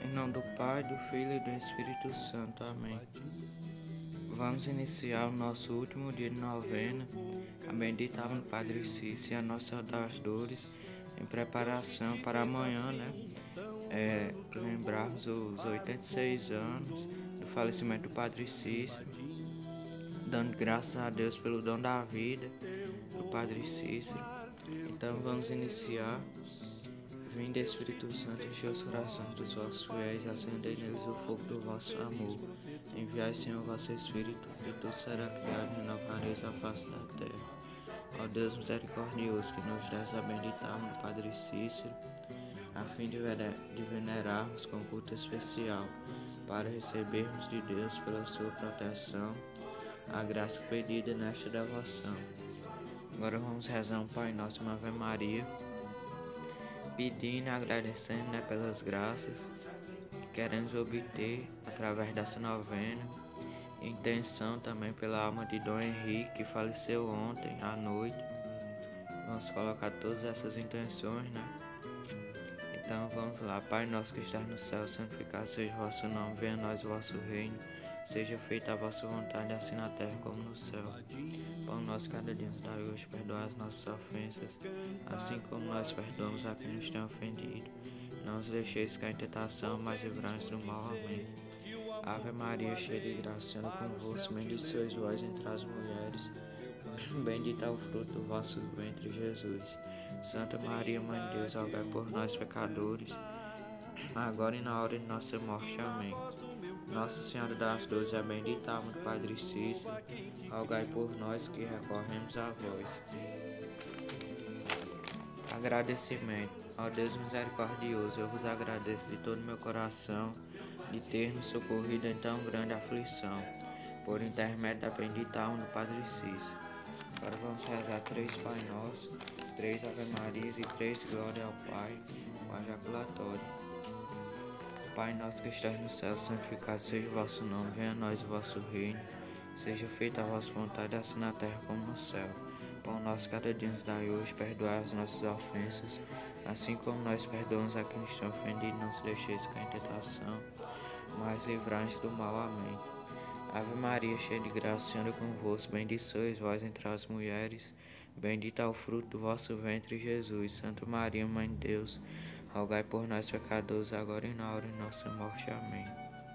Em nome do Pai, do Filho e do Espírito Santo. Amém. Vamos iniciar o nosso último dia de novena, a bendita alma do Padre Cícero e a Nossa das Dores, em preparação para amanhã, lembrarmos os 86 anos do falecimento do Padre Cícero, dando graças a Deus pelo dom da vida do Padre Cícero. Então vamos iniciar. Vinde, Espírito Santo, enchei os corações dos vossos fiéis, acendei neles o fogo do vosso amor. Enviai, Senhor, o vosso Espírito, e tudo será criado, e renovareis a face da terra. Ó Deus misericordioso, que nos dás a bendita alma do Padre Cícero, a fim de venerarmos com culto especial, para recebermos de Deus, pela sua proteção, a graça pedida nesta devoção. Agora vamos rezar um Pai Nosso, uma Ave Maria, pedindo e agradecendo pelas graças que queremos obter através dessa novena. Intenção também pela alma de Dom Henrique, que faleceu ontem à noite. Vamos colocar todas essas intenções, Então vamos lá. Pai nosso que estás no céu, santificado seja o vosso nome, venha a nós o vosso reino, seja feita a vossa vontade, assim na terra como no céu. Pão nosso cada dia nos dai hoje, perdoai as nossas ofensas, assim como nós perdoamos a quem nos tem ofendido. Não nos deixeis cair em tentação, mas livrai-nos do mal. Amém. Ave Maria, cheia de graça, Senhor é convosco, bendita sois vós entre as mulheres, bendito é o fruto do vosso ventre, Jesus. Santa Maria, Mãe de Deus, rogai por nós, pecadores, agora e na hora de nossa morte. Amém. Nossa Senhora das Dores, a bendita alma do Padre Cícero, rogai por nós que recorremos a vós. Agradecimento. Ó Deus misericordioso, eu vos agradeço de todo meu coração de ter nos socorrido em tão grande aflição, por intermédio da bendita alma do Padre Cícero. Agora vamos rezar 3 Pai Nosso, 3 Ave Marias e 3 Glória ao Pai, com a jaculatória. Pai nosso que estás no céu, santificado seja o vosso nome, venha a nós o vosso reino, seja feita a vossa vontade, assim na terra como no céu. Pão nosso cada dia nos dai hoje, perdoai as nossas ofensas, assim como nós perdoamos a quem nos tem ofendido, não se deixeis cair em tentação, mas livrai-nos do mal. Amém. Ave Maria, cheia de graça, o Senhor é convosco, bendita sois vós entre as mulheres, bendito é o fruto do vosso ventre, Jesus. Santa Maria, Mãe de Deus, rogai por nós, pecadores, agora e na hora de nossa morte. Amém.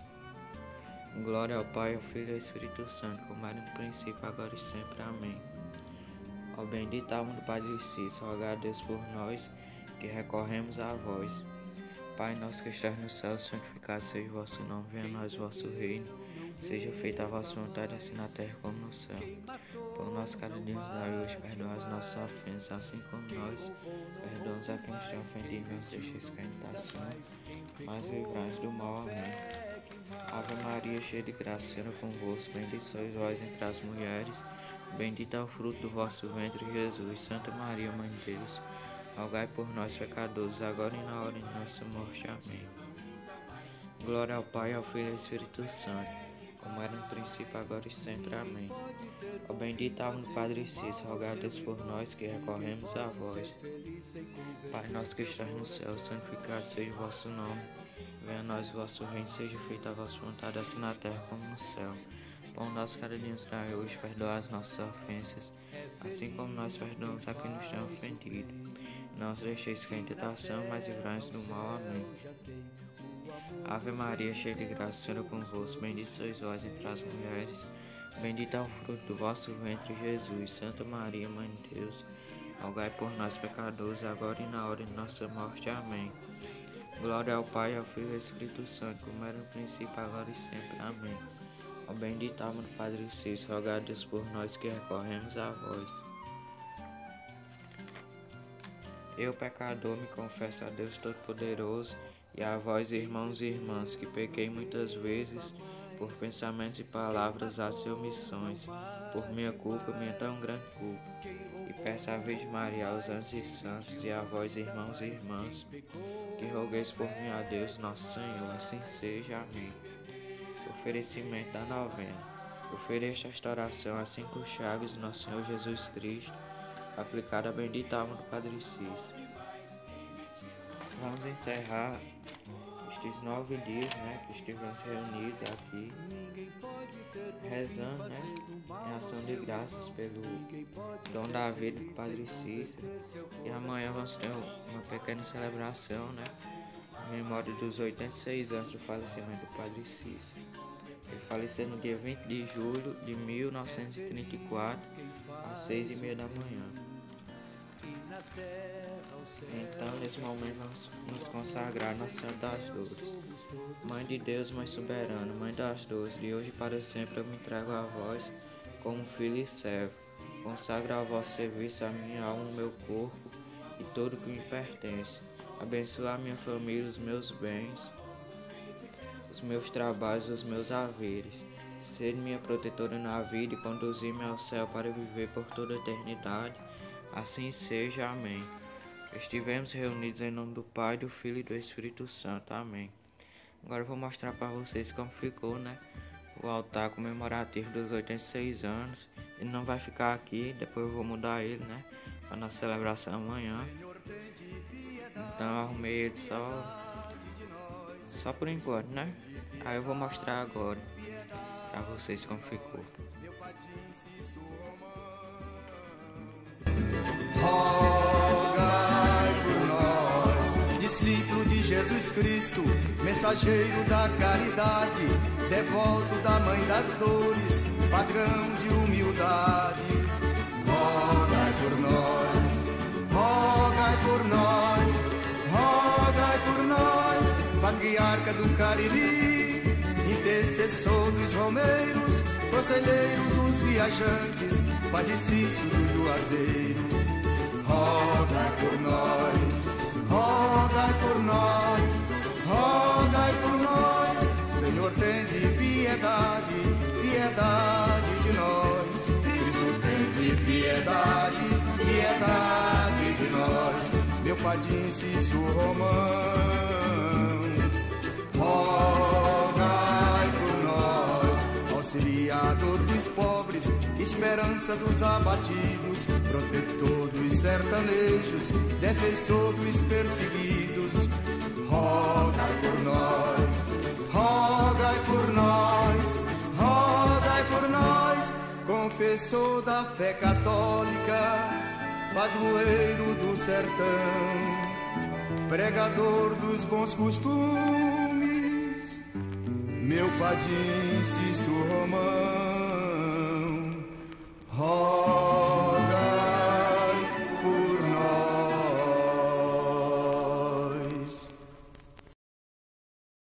Glória ao Pai, ao Filho e ao Espírito Santo, como era no princípio, agora e sempre. Amém. Ó bendita alma do Padre Cícero, rogai a Deus por nós, que recorremos a vós. Pai nosso que estás no céu, santificado seja o vosso nome, venha a nós o vosso reino, seja feita a vossa vontade, assim na terra como no céu. Pão nosso cada dia nos dai hoje, perdoai as nossas ofensas, assim como nós perdoamos a quem nos tem ofendido, não nos deixeis cair em tentação, mas livrai-nos do mal. Amém. Ave Maria, cheia de graça, Senhor é convosco, bendita sois vós entre as mulheres, bendito é o fruto do vosso ventre, Jesus. Santa Maria, Mãe de Deus, rogai por nós, pecadores, agora e na hora de nossa morte. Amém. Glória ao Pai, ao Filho e ao Espírito Santo, como era no princípio, agora e sempre. Amém. Ó bendita alma do Padre Cícero, rogai a Deus por nós que recorremos a vós. Pai nosso que estás no céu, santificado seja o vosso nome, venha a nós o vosso reino, seja feita a vossa vontade, assim na terra como no céu. Pão nosso cada dia nos dai hoje, perdoai as nossas ofensas, assim como nós perdoamos a quem nos tem ofendido. Não os deixeis cair em tentação, mas livrai-nos do mal. Amém. Ave Maria, cheia de graça, o Senhor é convosco, bendita sois vós entre as mulheres, bendito é o fruto do vosso ventre, Jesus. Santa Maria, Mãe de Deus, rogai por nós, pecadores, agora e na hora de nossa morte. Amém. Glória ao Pai, ao Filho e ao Espírito Santo, como era no princípio, agora e sempre. Amém. Ó bendita alma do Padre Cícero, rogai a Deus por nós que recorremos a vós. Eu, pecador, me confesso a Deus Todo-Poderoso e a vós, irmãos e irmãs, que pequei muitas vezes por pensamentos e palavras, atos e omissões, por minha culpa, minha tão grande culpa. E peço à Virgem Maria, aos anjos e santos, e a vós, irmãos e irmãs, que rogueis por mim a Deus, nosso Senhor. Assim seja. Amém. Oferecimento da novena. Ofereço esta oração a 5 chagas do nosso Senhor Jesus Cristo, aplicada à bendita alma do Padre Cícero. Vamos encerrar estes 9 dias, né, que estivemos reunidos aqui, rezando, né, em ação de graças pelo dom da vida do Padre Cícero. E amanhã vamos ter uma pequena celebração, né, em memória dos 86 anos do falecimento do Padre Cícero. Ele faleceu no dia 20 de julho de 1934, às 6h30 da manhã. Então, nesse momento, vamos nos consagrar na Senhora das Dores. Mãe de Deus, Mãe soberana, Mãe das Dores, de hoje e para sempre eu me entrego a vós, como filho e servo. Consagro a vosso serviço a minha alma, o meu corpo e tudo que me pertence. Abençoa a minha família, os meus bens, os meus trabalhos, os meus haveres. Sede minha protetora na vida e conduzir-me ao céu para viver por toda a eternidade. Assim seja. Amém. Estivemos reunidos em nome do Pai, do Filho e do Espírito Santo. Amém. Agora eu vou mostrar para vocês como ficou, né, o altar comemorativo dos 86 anos. Ele não vai ficar aqui, depois eu vou mudar ele, né, para nossa celebração amanhã. Então eu arrumei ele só por enquanto, né. Aí eu vou mostrar agora para vocês como ficou. Discípulo de Jesus Cristo, mensageiro da caridade, devoto da Mãe das Dores, padrão de humildade. Rogai por nós, rogai por nós, rogai por nós, patriarca do Cariri, intercessor dos romeiros, conselheiro dos viajantes, Padre Cícero do Juazeiro. Rogai por nós, rogai por nós, rogai por nós. Senhor, tende piedade, piedade de nós. Cristo, tende piedade, piedade de nós. Meu Padre Cícero Romão, rogai por nós. Auxiliador dos pobres, esperança dos abatidos, protetor dos sertanejos, defensor dos perseguidos. Rogai por nós, rogai por nós, rogai por nós. Confessor da fé católica, padroeiro do sertão, pregador dos bons costumes, meu Padre Cícero Romão.